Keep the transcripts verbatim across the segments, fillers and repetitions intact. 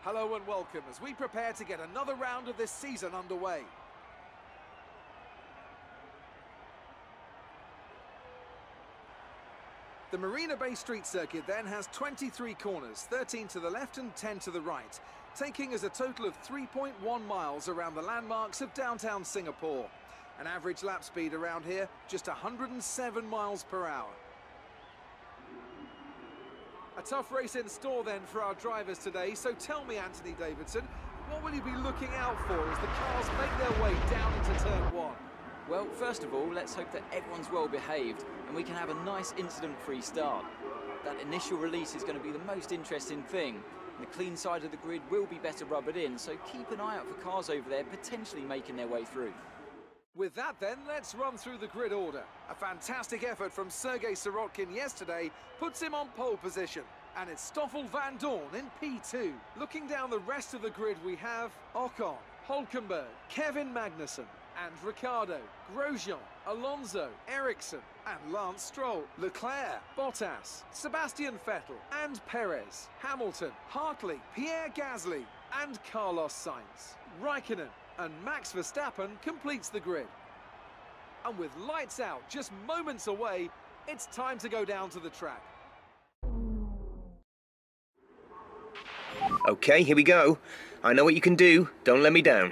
Hello and welcome as we prepare to get another round of this season underway. The Marina Bay Street Circuit then has twenty-three corners, thirteen to the left and ten to the right, taking us a total of three point one miles around the landmarks of downtown Singapore. An average lap speed around here, just one hundred and seven miles per hour. A tough race in store then for our drivers today, so tell me, Anthony Davidson, what will you be looking out for as the cars make their way down into turn one? Well, first of all, let's hope that everyone's well behaved and we can have a nice incident-free start. That initial release is going to be the most interesting thing. The clean side of the grid will be better rubbered in, so keep an eye out for cars over there potentially making their way through. With that then, let's run through the grid order. A fantastic effort from Sergei Sirotkin yesterday puts him on pole position. And it's Stoffel Vandoorne in P two. Looking down the rest of the grid, we have Ocon, Hulkenberg, Kevin Magnussen, and Ricciardo, Grosjean, Alonso, Ericsson, and Lance Stroll, Leclerc, Bottas, Sebastian Vettel, and Perez, Hamilton, Hartley, Pierre Gasly, and Carlos Sainz. Raikkonen and Max Verstappen completes the grid. And with lights out just moments away, it's time to go down to the track. Okay, here we go. I know what you can do. Don't let me down.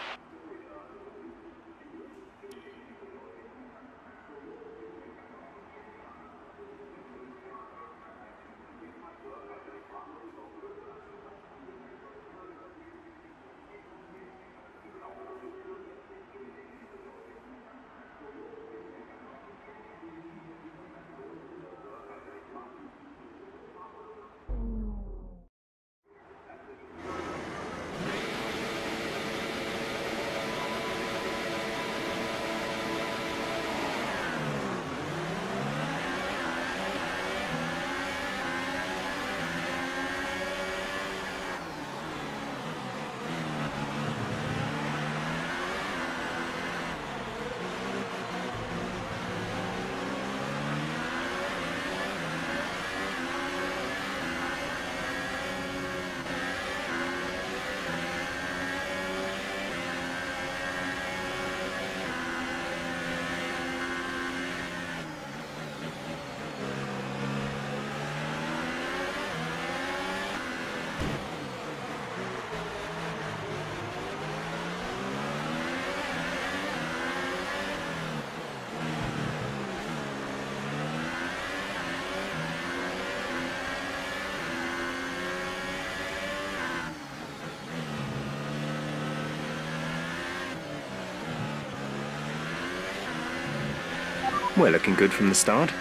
We're looking good from the start.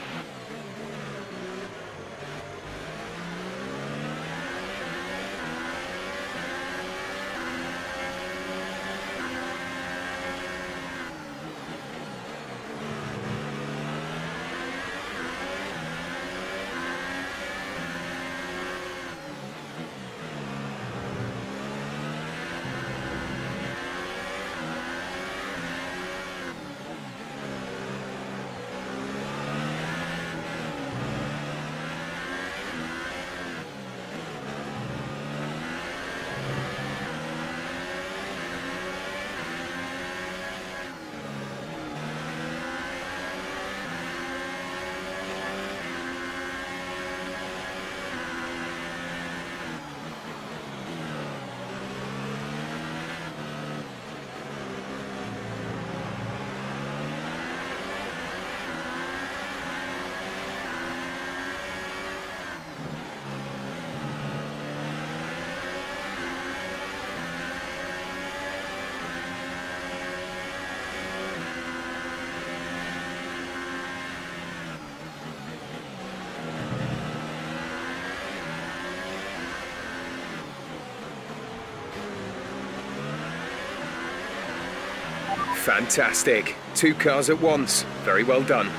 Fantastic. Two cars at once. Very well done.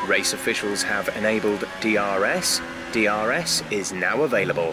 Race officials have enabled D R S. D R S is now available.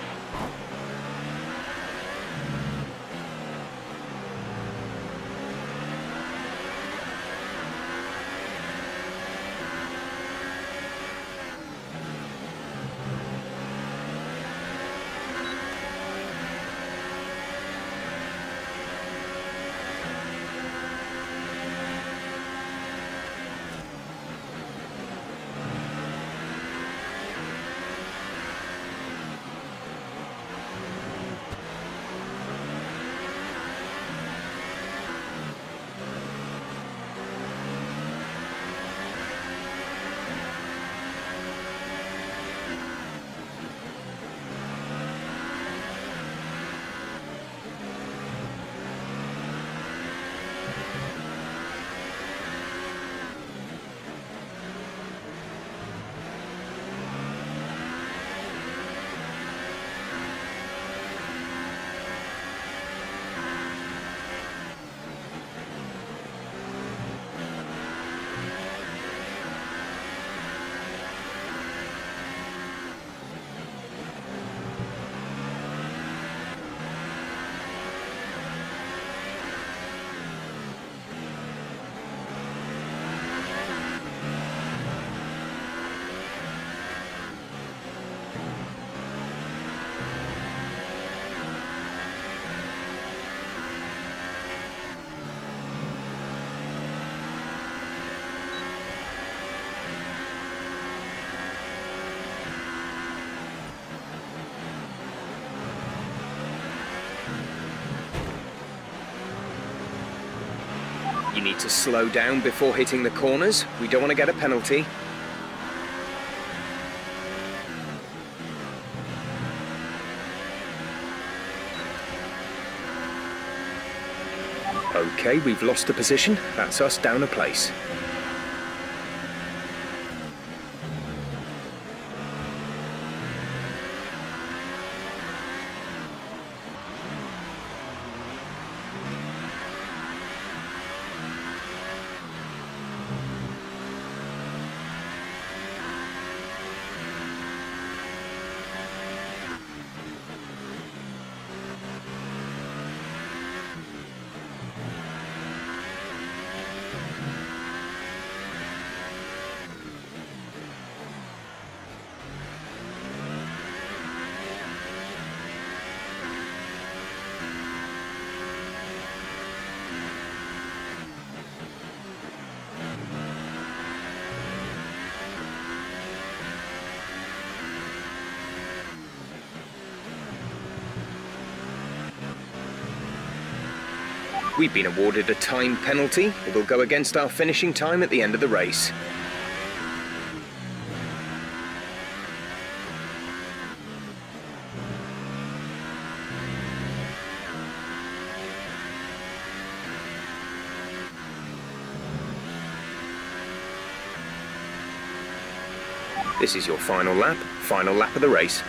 You need to slow down before hitting the corners. We don't want to get a penalty. Okay, we've lost the position. That's us down a place. We've been awarded a time penalty. It will go against our finishing time at the end of the race. This is your final lap, final lap of the race.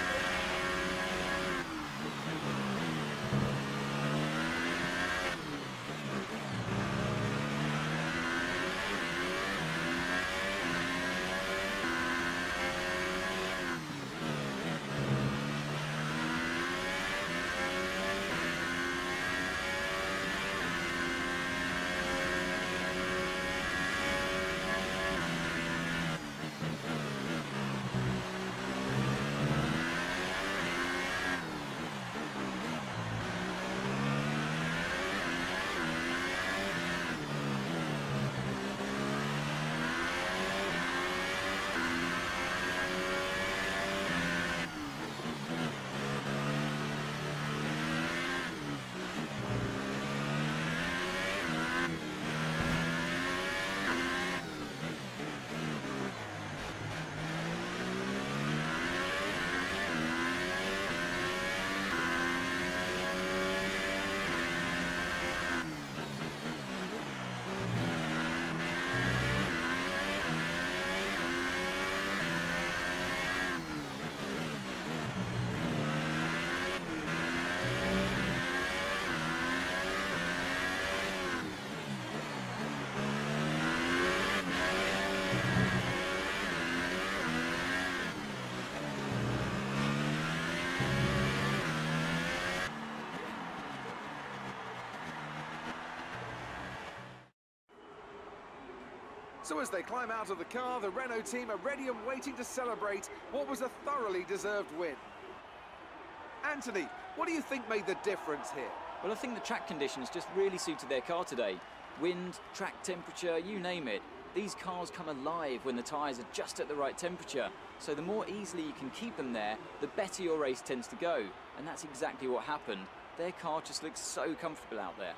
So as they climb out of the car, the Renault team are ready and waiting to celebrate what was a thoroughly deserved win. Anthony, what do you think made the difference here? Well, I think the track conditions just really suited their car today. Wind, track temperature, you name it. These cars come alive when the tyres are just at the right temperature. So the more easily you can keep them there, the better your race tends to go. And that's exactly what happened. Their car just looks so comfortable out there.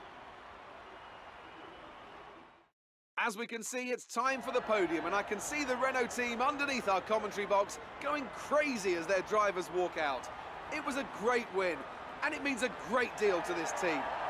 As we can see, it's time for the podium, and I can see the Renault team underneath our commentary box going crazy as their drivers walk out. It was a great win, and it means a great deal to this team.